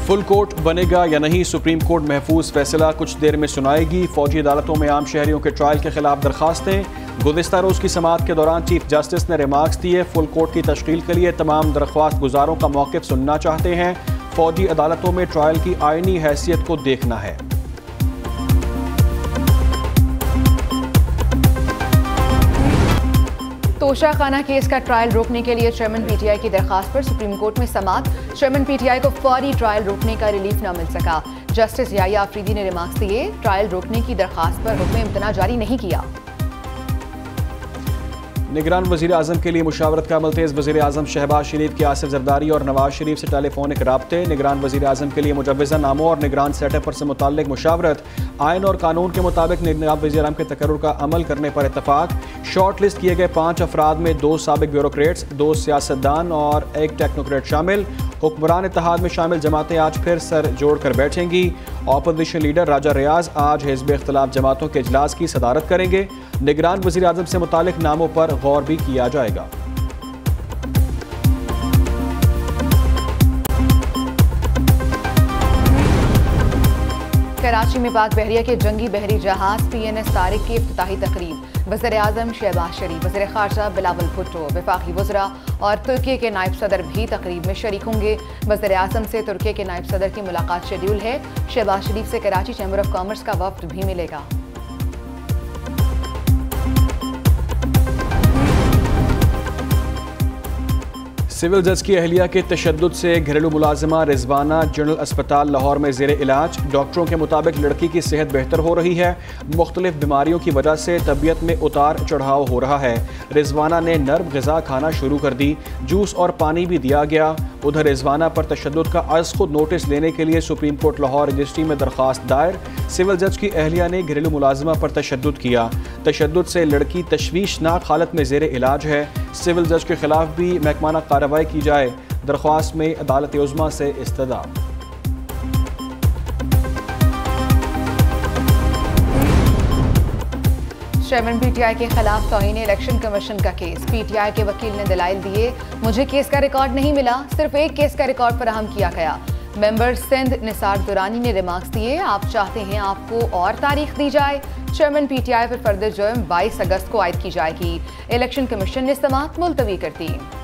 Full court बनेगा या नहीं, सुप्रीम कोर्ट महफूज फैसला कुछ देर में सुनाएगी। फौजी अदालतों में आम शहरियों के ट्रायल के खिलाफ दरखास्तें। गुज़िश्ता रोज़ की समाअत के दौरान चीफ जस्टिस ने रिमार्क्स दिए। फुल कोर्ट की तश्कील के लिए तमाम दरख्वास्त गुजारों का मौक़िफ़ सुनना चाहते हैं। फौजी अदालतों में ट्रायल की आइनी हैसियत को देखना है। तोशा खाना केस का ट्रायल रोकने के लिए चेयरमैन पीटीआई की दरखास्त पर सुप्रीम कोर्ट में समाअत। चेयरमैन पीटीआई को फौरी ट्रायल रोकने का रिलीफ न मिल सका। जस्टिस याया अफरीदी ने रिमार्क्स दिए। ट्रायल रोकने की दरखास्त पर हुक्म इम्तना जारी नहीं किया। निगरान वज़ीर आज़म के लिए मुशावरत का अमल तेज़। वज़ीर आज़म शहबाज शरीफ के आसिफ जरदारी और नवाज शरीफ से टेलीफोनिक राब्ते। निगरान वज़ीर आज़म के लिए मुजव्वज़ा नामों और निगरान सेटअप से मुताल्लिक मुशावरत। आइन और कानून के मुताबिक निगरान वज़ीर आज़म के तकर्रुर का अमल करने पर इत्तफाक। शॉर्ट लिस्ट किए गए 5 अफराद में 2 साबिक ब्यूरोक्रेट्स, 2 सियासतदान और 1 टेक्नोक्रेट शामिल। हुक्मरान इत्तेहाद में शामिल जमातें आज फिर सर जोड़ कर बैठेंगी। ऑपोजिशन लीडर राजा रियाज आज हिज़्ब इख्तिलाफ जमातों के इजलास की सदारत करेंगे। निगरान वज़ीर आज़म से मुतालिक नामों पर गौर भी किया जाएगा। कराची में पाक बहरिया के जंगी बहरी जहाज PNS तारिक की इफ्तिताही तकरीब। वज़ीर आज़म शहबाज शरीफ, वज़ीर ख़ारजा बिलावल भुट्टो, वफाकी वज़रा और तुर्की के नायब सदर भी तकरीब में शरीक होंगे। वज़ीर आज़म से तुर्की के नायब सदर की मुलाकात शेड्यूल है। शहबाज शरीफ से कराची चैम्बर ऑफ कॉमर्स का वफ्द भी मिलेगा। सिविल जज की अहलिया के तशद्दुद से घरेलू मुलाजिमा रिजवाना जनरल अस्पताल लाहौर में ज़ेरे इलाज। डॉक्टरों के मुताबिक लड़की की सेहत बेहतर हो रही है। मुख्तलिफ बीमारियों की वजह से तबीयत में उतार चढ़ाव हो रहा है। रिजवाना ने नर्म ग़िज़ा खाना शुरू कर दी। जूस और पानी भी दिया गया। उधर रिजवाना पर तशद्दुद का अज़ खुद नोटिस लेने के लिए सुप्रीम कोर्ट लाहौर रजिस्ट्री में दरख्वास्त दायर। सिविल जज की अहलिया ने घरेलू मुलाजिमा पर तशद्दुद किया। तशद्दुद से लड़की तशवीशनाक हालत में ज़ेरे इलाज है। सिविल जज के खिलाफ भी महकमाना कार्रवाई की जाए। दरख्वास्त में अदालत उज़्मा से इस्तदा। चेयरमैन पीटीआई के खिलाफ तौहीन इलेक्शन कमीशन का केस। पीटीआई के वकील ने दलाइल दिए। मुझे केस का रिकॉर्ड नहीं मिला, सिर्फ एक केस का रिकॉर्ड फराहम किया गया। मेंबर सिंध निसार दुरानी ने रिमार्क्स दिए। आप चाहते हैं आपको और तारीख दी जाए। चेयरमैन पीटीआई पर फर्द जुर्म 22 अगस्त को आयद की जाएगी। इलेक्शन कमीशन ने समाअत मुलतवी कर दी।